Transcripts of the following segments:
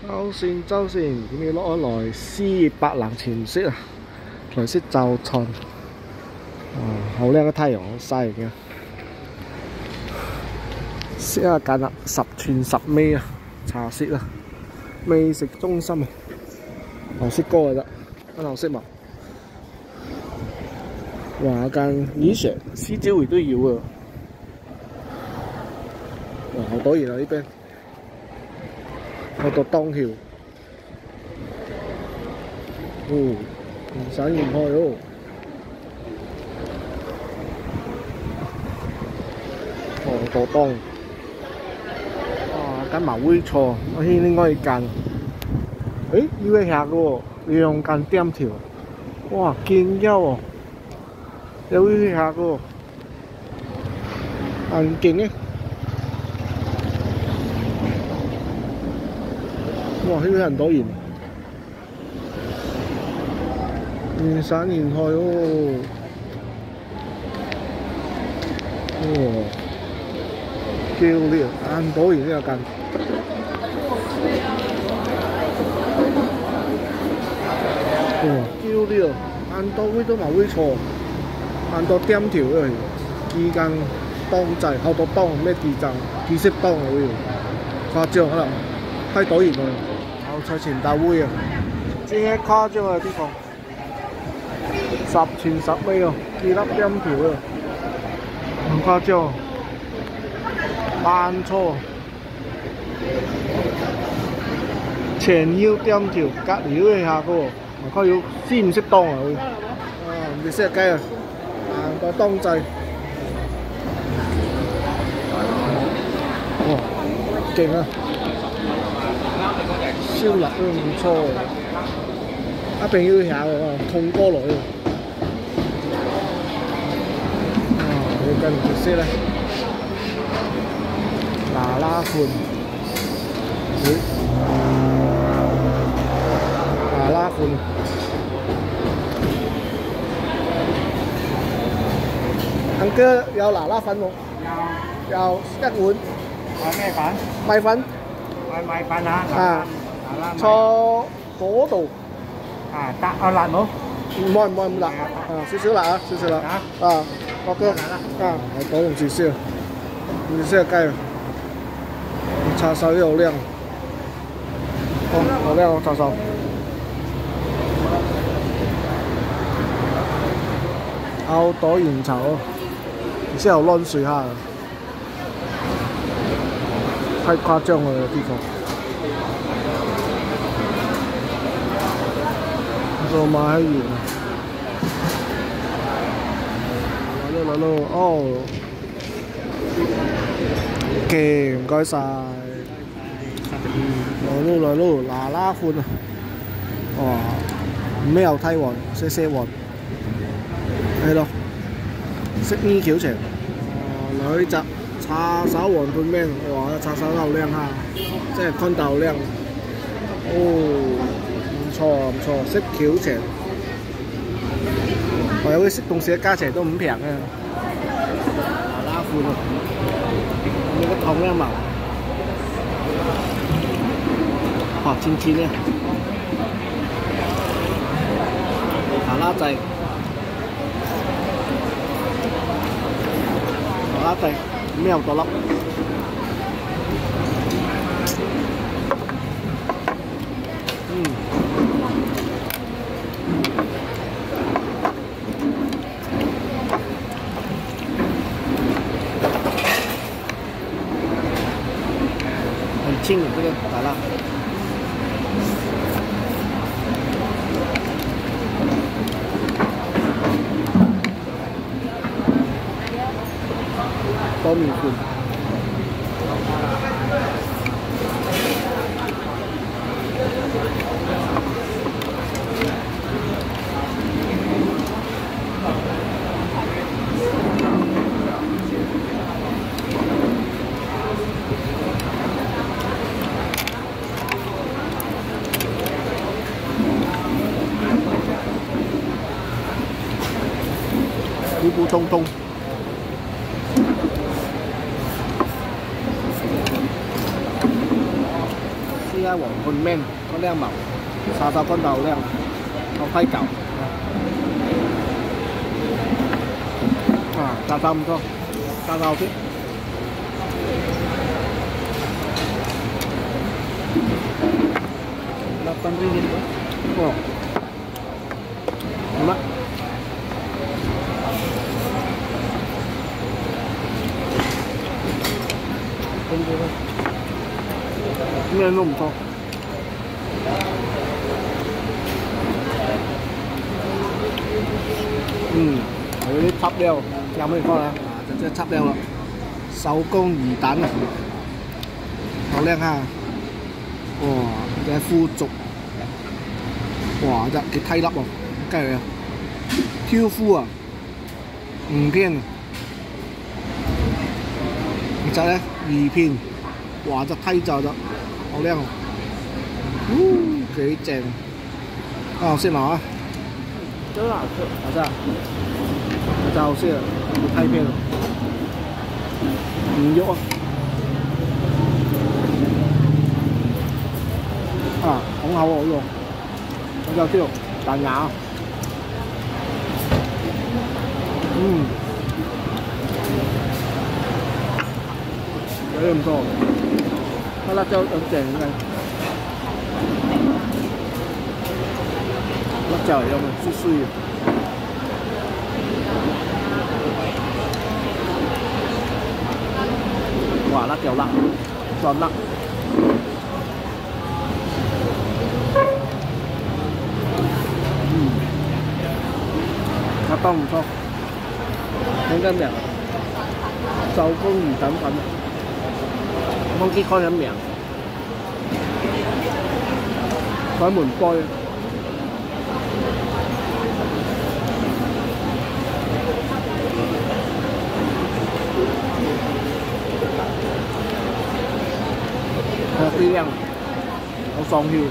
周線，咁要落咗來4白蘭前色啊，來色就襯，好靚嘅太陽曬嘅，色啊揀啦10寸10尾啊，茶色啊，美食中心啊，紅色歌嘅啫，跟紅色襪，哇間以上獅子會都要啊，哇好多人啊呢邊。 好多檔橋，唔使唔開哦。好多檔，哇！間麻煨菜，我先應該間。誒，要去下嘅喎，兩間店條，哇，勁優喎，有去下嘅喎，很勁嘅。 哇！呢邊很多人，人山人海哦。哇！叫烈，很多人呢個間。哇！叫烈，很多位都冇位坐，很多店條嘅，幾間檔仔好多檔，咩幾色檔啊會，誇張啦，太多人啦。 菜前大會啊，真係誇張啊！啲貨10寸10尾啊，幾粒點條啊，唔誇張。慢錯，前腰點條，隔離都係下個，唔該要先唔識當啊佢。唔識食雞啊，行個當制。哇，勁啊！ 燒臘都唔錯，一定要下喎，痛哥來喎。你跟唔識咧？嗱啦款，嗱啦款，阿哥有嗱啦粉冇？有一碗。咩粉？米粉。米粉啊！ 錯嗰度啊，得啊辣冇？唔愛咁辣啊，少少辣啊，少少辣啊，OK啊，我多用少少，少少雞啊，叉燒又好靚，好靚哦叉燒，好多現炒，然之後攆水下，太誇張啦呢個。 做馬喺園啊！嚟咯哦，OK， 唔該晒。嚟咯，嗱啦款啊！哇，咩有梯喎？些喎，係咯，色呢橋情。女雜叉手黃半咩？哇，叉手都好靚嚇，即係坤豆好靚。哦。 唔錯，識橋情，我有啲識東西嘅價錢都唔平嘅，嗱啦款啊，你個桶咧嘛，哇，千咧，嗱啦仔，嗱啦仔，咩有多粒？清这个打蜡，苞米粉，普普通通。 咧黃盤麵個靚毛，叉燒乾豆靚，個批舊。啊，叉燒唔錯，叉燒好啲。8.000 哦，好啦。面都唔錯，有啲插料，有咩講啊？就即係插料啦，手工魚蛋啊，好靚啊！哇，隻腐竹，哇，隻幾梯粒喎，梗係啊，挑夫啊，5片，然之後咧2片。 哇！隻梯就好靚喎，幾正啊！好食嘛？真好吃，好吃，真好吃，梯片唔喐啊！好口喎呢個，我就知道彈牙，有啲唔錯。 cái辣椒ớt chèn này,辣椒有冇碎碎的？哇，辣椒辣，酸辣。它湯唔錯，睇緊咩？手工魚蛋粉。 không cái con em miệng có mùn coi đi đen nó xong hiu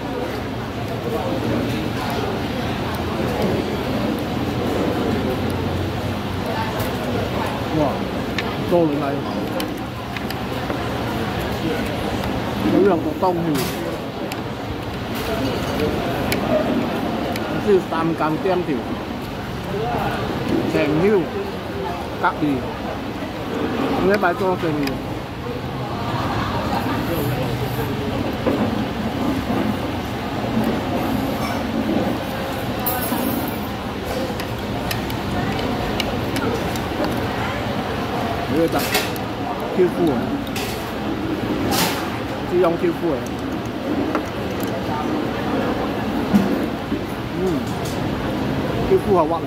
wow tô lên đây 有兩個當魚，燒3間釘條，成條隔離，咁一擺多成魚。呢個就挑夫啊！ 用挑夫嚟，挑夫係屈。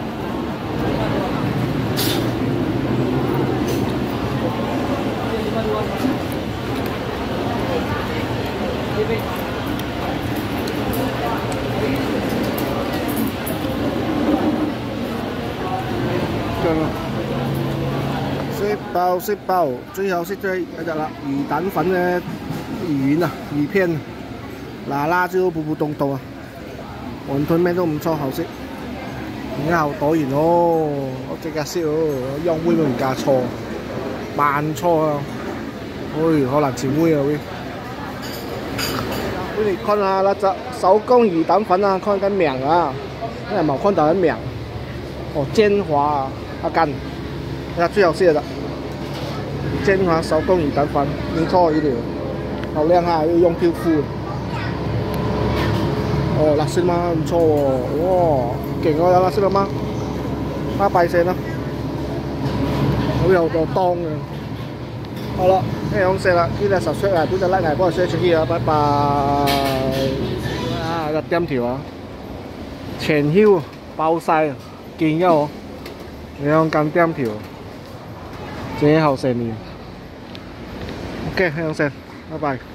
食飽，最後食咗一隻啦，魚蛋粉嘅魚丸啊，2片，嗱辣椒普普通通啊，雲吞麵都唔錯，好食。然後當然咯，我即刻食哦，用杯都唔加錯，慢錯啊，好難前杯啊會。你看下那隻手工魚蛋粉啊，看緊名啊，因為冇看到啲名，哦，煎華啊，阿根，係最好食嘅。 煎華手工魚蛋粉，唔錯呢條，好靚啊！要用漂夫。哦，辣色嗎？唔錯喎，哇，勁喎！有辣色啦嗎？8塊啦，好有個當嘅。好啦，呢樣食啦，呢隻subscribe啊，呢隻 like 啊，幫我 share 出去啊，拜拜。啊，個點條啊，全囂包晒，勁嘅喎，你樣咁點條，真係好食呢。OK， 香先，拜拜。